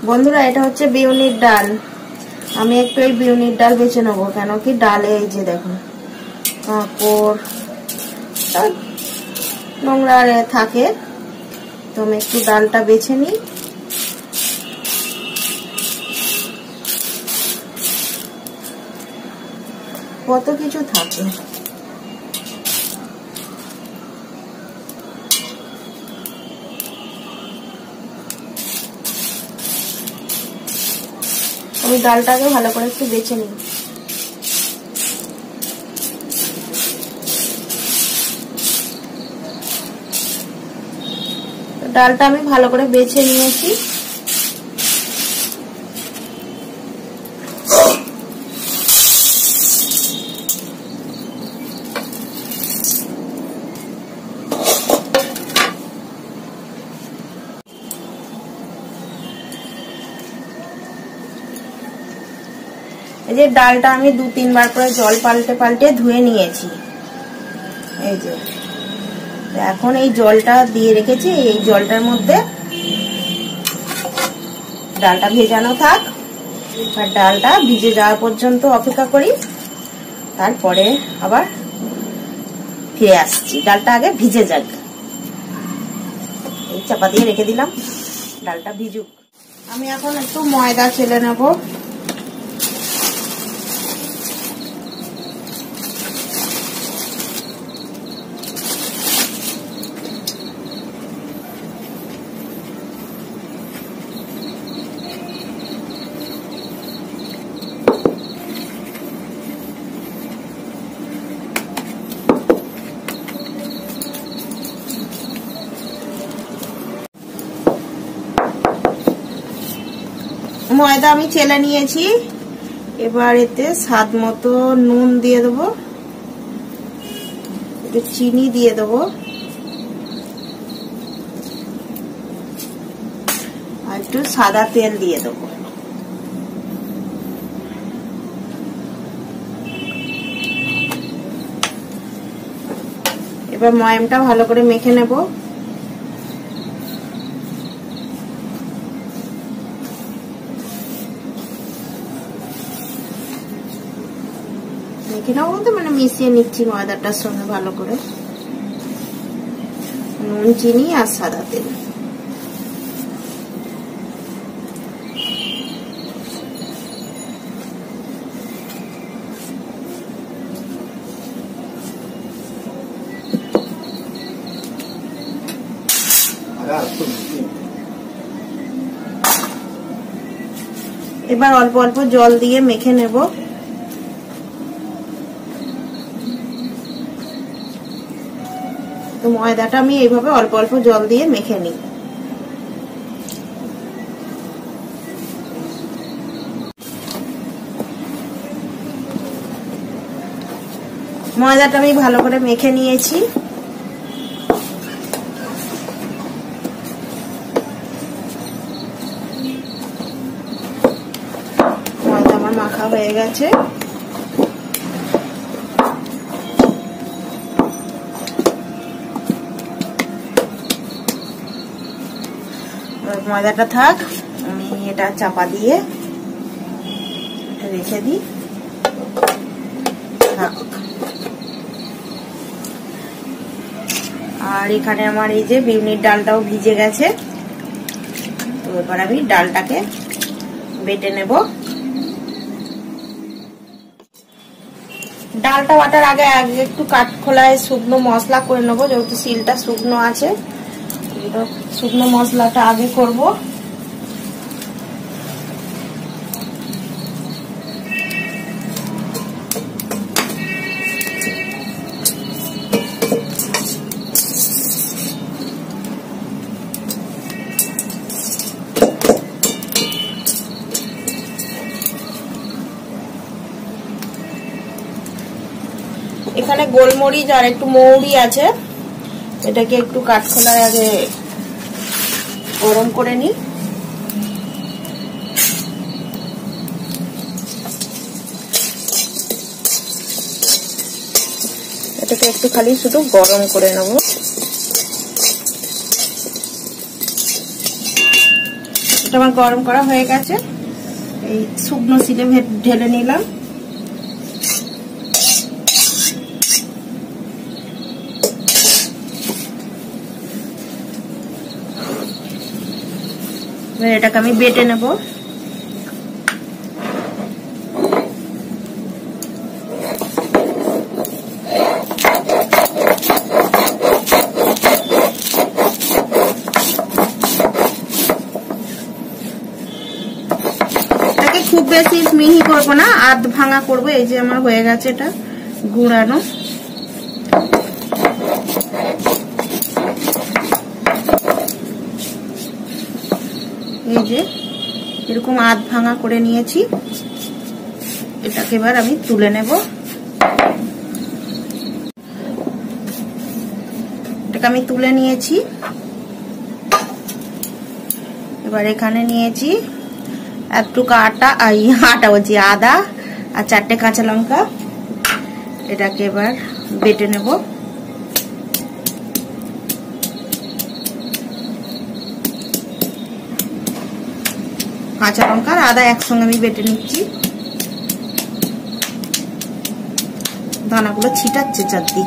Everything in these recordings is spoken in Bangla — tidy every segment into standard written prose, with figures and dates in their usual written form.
বন্ধুরা এটা হচ্ছে বিউলির ডাল। আমি একটু এই বিউলির ডাল বেছে নেবো, কেন কি ডালে এই যে দেখুন কাঁকড় নোংরা থাকে, তো আমি একটু ডালটা বেছে নিই। কত কিছু থাকে। আমি ডালটাকে ভালো করে একটু বেছে নিই। ডালটা আমি ভালো করে বেছে নিয়েছি। এই যে ডালটা আমি 2-3 বার করে জল পাল্টে পাল্টে ধুয়ে নিয়েছি। এই যে এখন এই জলটা দিয়ে রেখেছি, এই জলটার মধ্যে ডালটা ভেজানো থাক, আর ডালটা ভিজে যাওয়া পর্যন্ত অপেক্ষা করি, তারপরে আবার ফিরে আসছি। ডালটা আগে ভিজে যাক। এই চাপা দিয়ে রেখে দিলাম, ডালটা ভিজুক। আমি এখন একটু ময়দা চেলে নেব। ময়দা আমি চেলে নিয়েছি, এবার এতে স্বাদ মতো নুন দিয়ে দেবো, একটু চিনি দিয়ে দেবো, আর একটু সাদা তেল দিয়ে দেবো। এবার ময়ামটা ভালো করে মেখে নেব। মানে মিশিয়ে নিচ্ছি ময়দাটার সঙ্গে ভালো করে, নুন চিনি আর সাদা তেল। এবার অল্প অল্প জল দিয়ে মেখে নেব। তো ময়দাটা আমি এইভাবে অল্প অল্প জল দিয়ে মেখে নিই। ময়দাটা আমি ভালো করে মেখে নিয়েছি। ময়দা আমার মাখা হয়ে গেছে। ময়দাটা থাক, আমি এটা চাপা দিয়ে রেখে দিই। আর এখানে আমার এই যে বিউলির ডালটাও ভিজে গেছে, তো এবার আমি ডালটাকে বেটে নেব। ডালটা বাটার আগে একটু কাঠখোলায় শুকনো মশলা করে নেবো, যেহেতু শিলটা শুকনো আছে। শুকনো মশলাটা আগে করব। এখানে গোলমরিচ আর একটু মৌরি আছে, এটাকে একটু কাঠখোলায় আগে গরম করে নিই। এটাকে একটু খালি শুধু গরম করে নেব। গ্যাসটা আমার গরম করা হয়ে গেছে, এই শুকনো শিলে ঢেলে নিলাম। এটাকে আমি বেটে নেব। খুব বেশি মিহি করব না, আধ ভাঙা করব। এই যে আমার হয়ে গেছে এটা গুঁড়ানো। এই যে এরকম আধ ভাঙা করে নিয়েছি, এটাকে এবার আমি তুলে নেব। এটাকে আমি তুলে নিয়েছি। এবার এখানে নিয়েছি একটুকু আটা বলছি আদা আর 4টে কাঁচা লঙ্কা। এটাকে এবার বেটে নেব। কাঁচা লঙ্কা আর আদা একসঙ্গে আমি বেটে নিচ্ছি। দানাগুলো ছিটাচ্ছে চারদিক।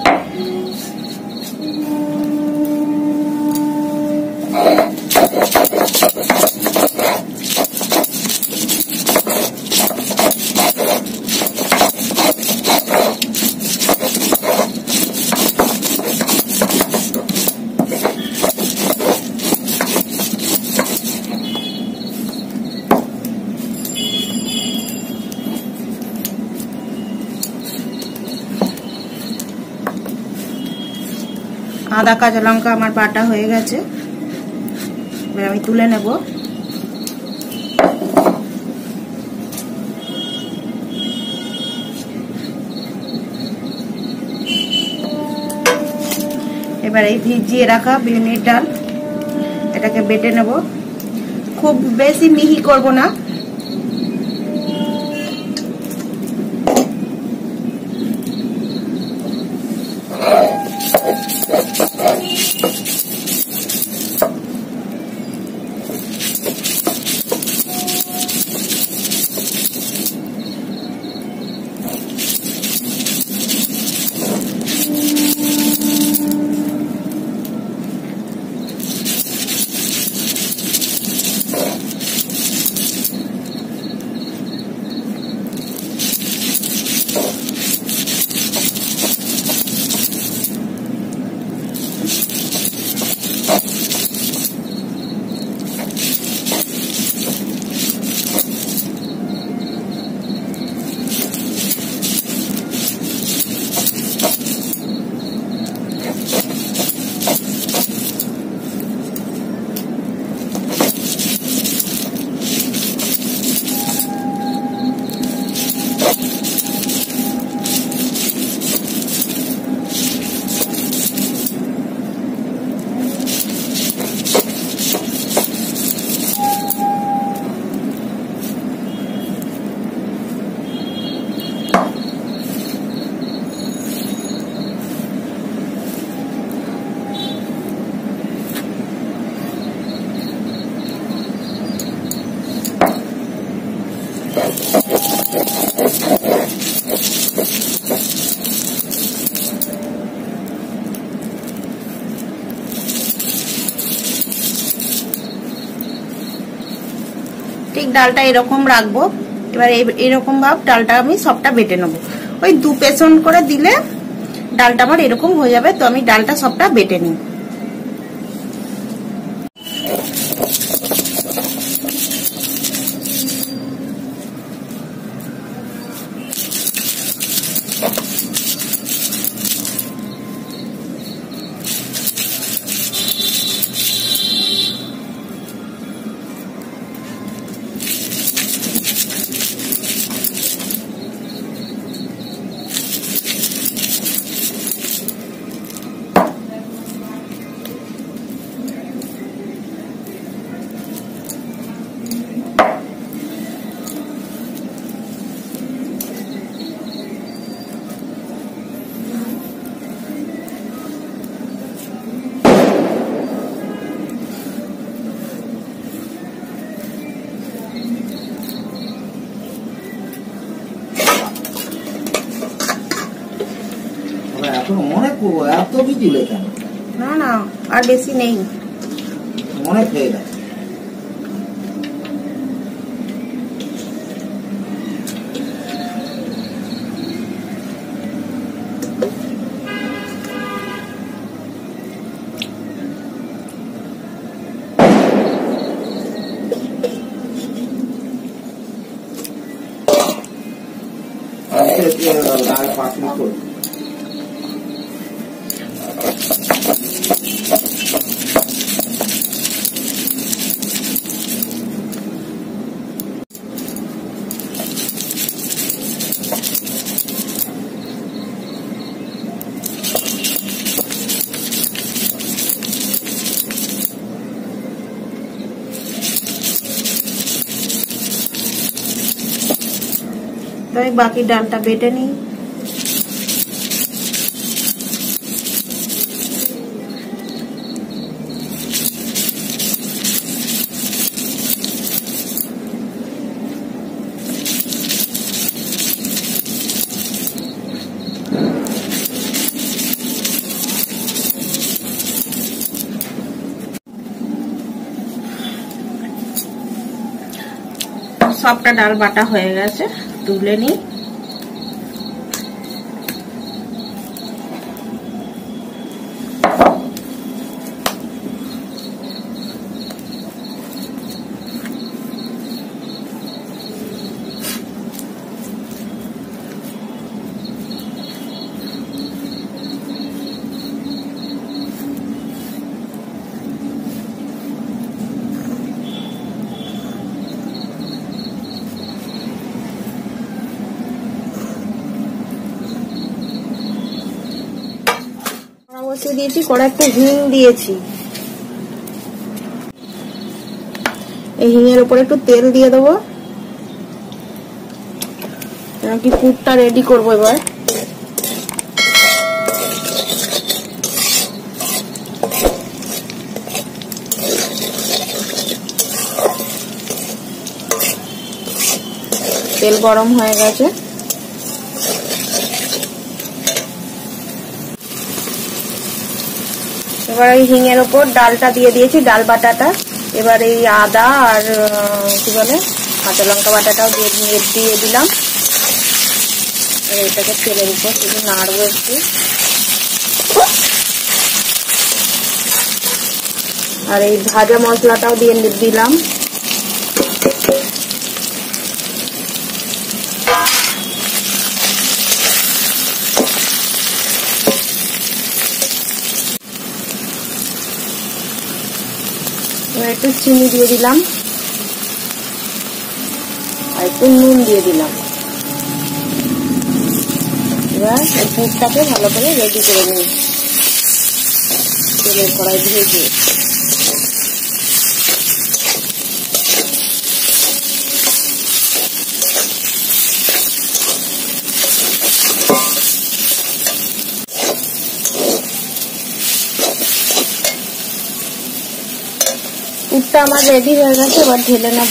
আদা কাঁচা লঙ্কা আমার বাটা হয়ে গেছে, এবার আমি তুলে নেব। এবার এই ভিজিয়ে রাখা বিউলির ডাল এটাকে বেটে নেব। খুব বেশি মিহি করব না, ঠিক ডালটা এরকম রাখবো। এবার এরকম ভাব ডালটা আমি সবটা বেটে নেবো। ওই 2 পেছন করে দিলে ডালটা আমার এরকম হয়ে যাবে। তো আমি ডালটা সবটা বেটে নিই। এখন অনেক এত কি দিলে কেন? না না আর বেশি নেই, অনেক হয়ে গেছে। ডাল পাতলি করে বাকি ডালটা বেটে নিই। সবটা ডাল বাটা হয়ে গেছে, তুলে নিই। দিয়েছি কড়াই, একটু হিং দিয়েছি। এই হিঙের উপরে একটু তেল দিয়ে দেবো, কি পুরটা রেডি করবো এবার। তেল গরম হয়ে গেছে, এবার এই হিঙের ওপর ডালটা দিয়ে দিয়েছি, ডাল বাটাটা। এবার এই আদা আর কি বলে কাঁচা লঙ্কা বাটাটাও দিয়ে দিলাম। এটাকে তেলের উপর শুধু নাড়বো একটু। আর এই ভাজা মশলাটাও দিয়ে দিলাম। একটু চিনি দিয়ে দিলাম আর একটু নুন দিয়ে দিলাম। এবার এই পুরটাকে ভালো করে রেডি করে নিই তেলের কড়াই ভেজে। পুরটা আমার রেডি হয়ে গেছে, এবার ঢেলে নেব।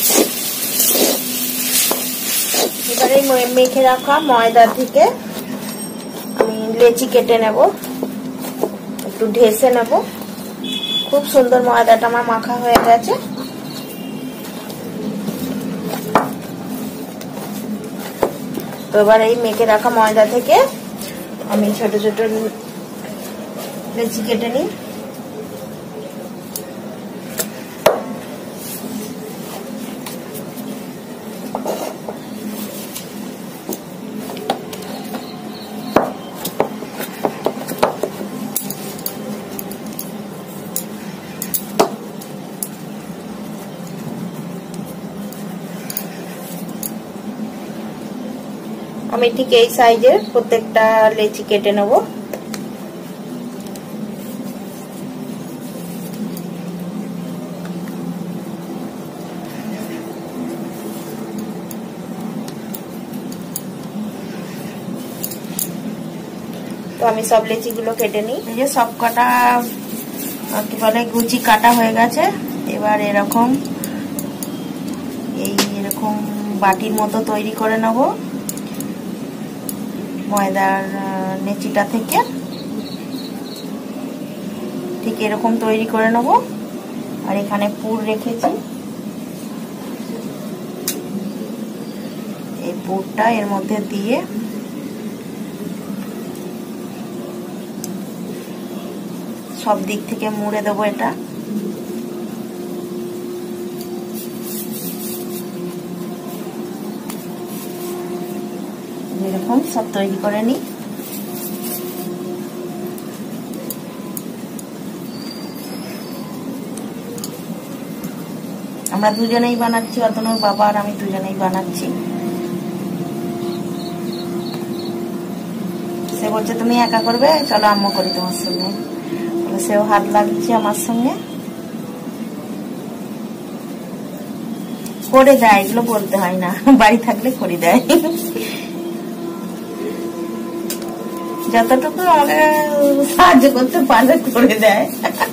এবারে মেখে রাখা ময়দা থেকে আমি লেচি কেটে নেব, একটু ঢেসে নেব। খুব সুন্দর ময়দাটা আমার মাখা হয়ে গেছে। তো এবার এই মেখে রাখা ময়দা থেকে আমি ছোট ছোট লেচি কেটে নিই। আমি ঠিক এই সাইজের প্রত্যেকটা লেচি কেটে নেব। তো আমি সব লেচি গুলো কেটে নিই। এই যে সব কটা কি বলে গুচি কাটা হয়ে গেছে। এবার এরকম বাটির মতো তৈরি করে নেব। ময়দার লেচিটা থেকে ঠিক এরকম তৈরি করে নেব। আর এখানে পুর রেখেছি, এই পুরটা এর মধ্যে দিয়ে সব দিক থেকে মুড়ে দেবো। এটা এরকম সব তৈরি করে নিই। আমরা দুজনেই বানাচ্ছি, অতনুর বাবা আর আমি দুজনেই বানাচ্ছি। সে বলছে তুমি একা করবে, চলো আম্মু করি তোমার সঙ্গে। সেও হাত লাগছে আমার সঙ্গে, করে দেয়, এগুলো বলতে হয় না, বাড়ি থাকলে করে দেয়। যতটুকু আমাকে সাহায্য করতে পারলে করে দেয়।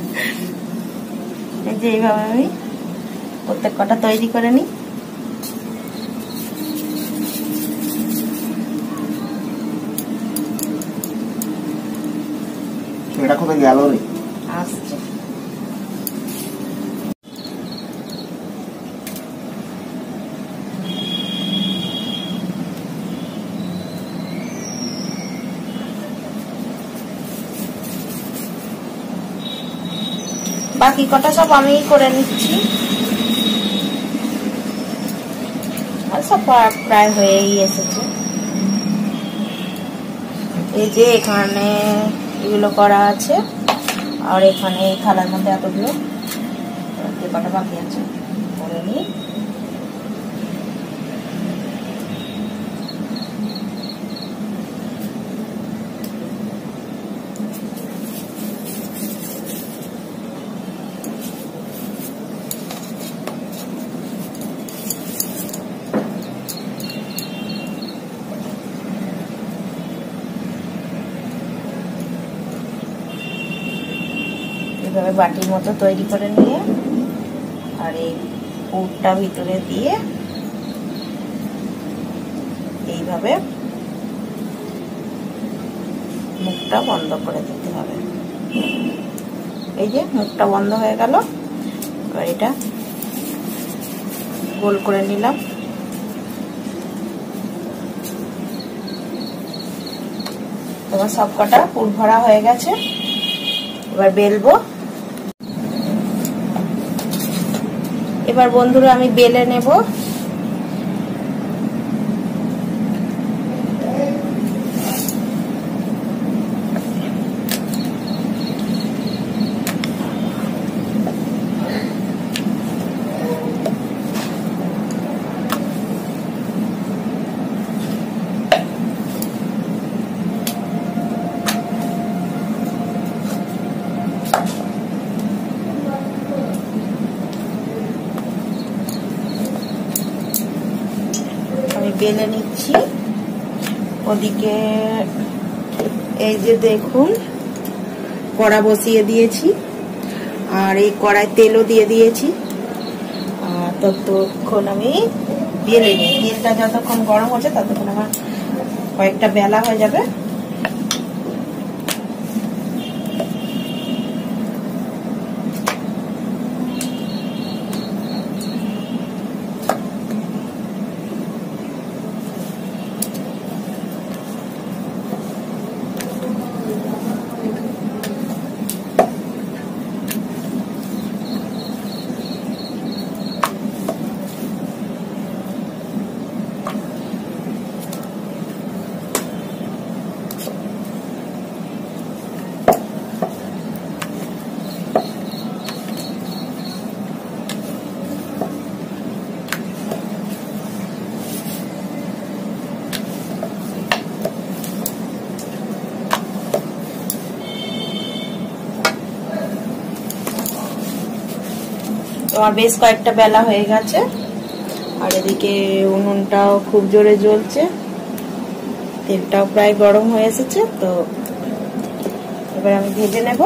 এই যে এইভাবে আমি প্রত্যেক কটা তৈরি করে নিই। এটা কোথায় গেল রে? আসছে। বাকি কটা সব আমি করে নিচ্ছি, আর সব প্রায় হয়েই এসেছে। এই যে এখানে এগুলো করা আছে, আর এখানে থালার মধ্যে এতগুলো, যে কটা বাকি আছে করে নিই। এইভাবে বাটির মতো তৈরি করে নিয়ে, আর এই পুরটা ভিতরে দিয়ে এইভাবে মুখটা বন্ধ করে দিতে হবে। এই যে মুখটা বন্ধ হয়ে গেল। এবার এটা গোল করে নিলাম। তোমার সব কটা পুর ভরা হয়ে গেছে, এবার বেলবো। এবার বন্ধুরা আমি বেলে নেব। বেলে নিচ্ছি। ওদিকে এই যে দেখুন কড়া বসিয়ে দিয়েছি, আর এই কড়ায় তেলও দিয়ে দিয়েছি। ততক্ষণ আমি বেলে নিই। তেলটা যতক্ষণ গরম হচ্ছে ততক্ষণ আমার কয়েকটা বেলা হয়ে যাবে। তোমার বেশ কয়েকটা বেলা হয়ে গেছে, আর এদিকে উনুনটাও খুব জোরে জ্বলছে, তেলটাও প্রায় গরম হয়ে এসেছে। তো এবার আমি ভেজে নেব।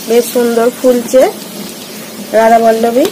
বেশ সুন্দর ফুলছে রাধা বল্লভী।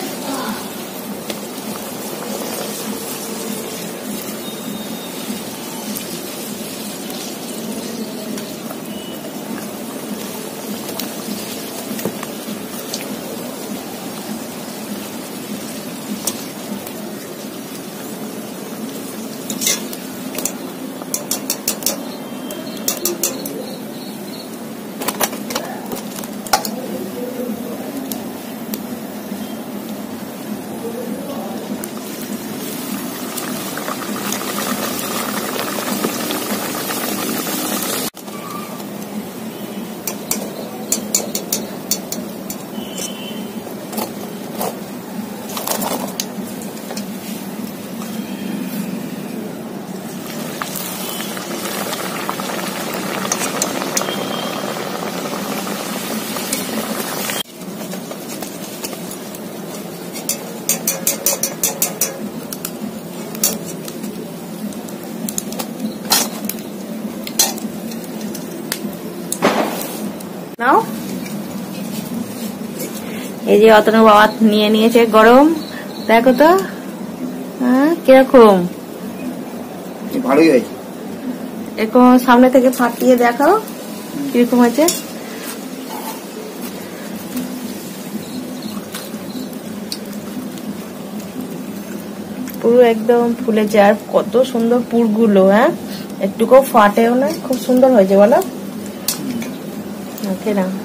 নাও এই যে অতনু বাবা নিয়ে নিয়েছে গরম, দেখো তো কিরকম। ভালোই হয়েছে, এরকম সামনে থেকে ফাটিয়ে দেখাও কিরকম হয়েছে। পুরো একদম ফুলেছে, আর কত সুন্দর পুরগুলো, হ্যাঁ একটুকু ফাটেও না, খুব সুন্দর হয়েছে বলো। ওকে না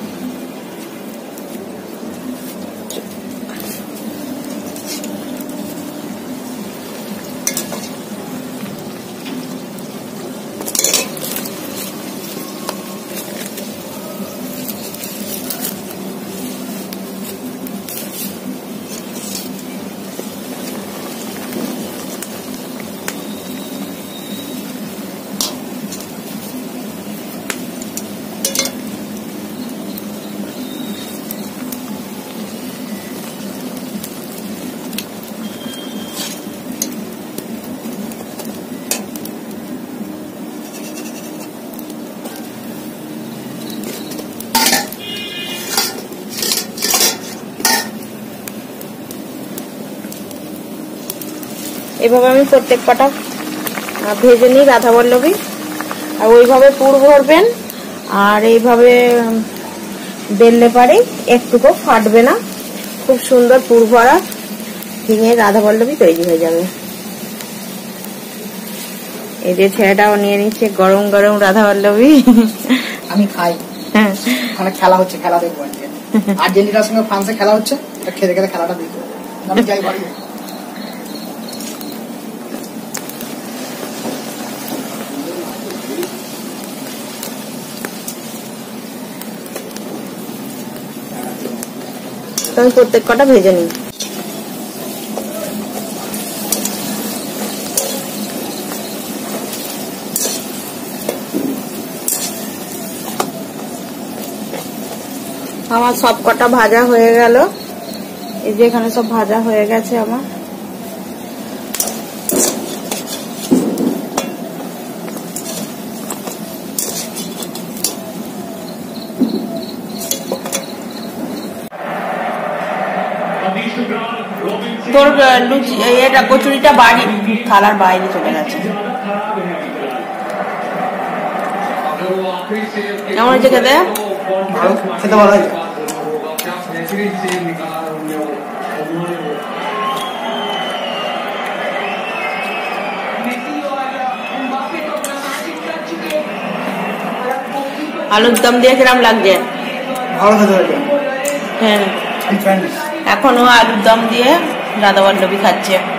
এভাবে আমি প্রত্যেক কটা ভেজে নিই রাধা বল্লভী। আর ওইভাবে পুর ভরবেন, আর এইভাবে বেললে পারে একটুকু ফাটবে না, খুব সুন্দর পুর ভরা ঝিঙে রাধা বল্লভী তৈরি হয়ে যাবে। এই যে ছেলেটাও নিয়ে নিচ্ছে গরম গরম রাধা বল্লভী। আমি খাই, ওখানে খেলা হচ্ছে, খেলা দেখবো। আর্জেন্টিনার সঙ্গে ফ্রান্সে খেলা হচ্ছে, খেতে খেতে খেলাটা দেখবো। আমি যাই বাড়ি। আমি প্রত্যেক কটা ভেজে নিই। আমার সব কটা ভাজা হয়ে গেল, এই যে এখানে সব ভাজা হয়ে গেছে আমার। তোর লুচি এটা কচুরিটা বাড়ি থালার বাইরে চলে গেছে। কেমন হয়েছে খেতে? খেতে ভালো হয়েছে। আলুর দম দিয়ে কিরম লাগছে? ভালো খেতে হয়েছে। হ্যাঁ, এখনো আলুর দম দিয়ে রাধা বল্লভী খাচ্ছে।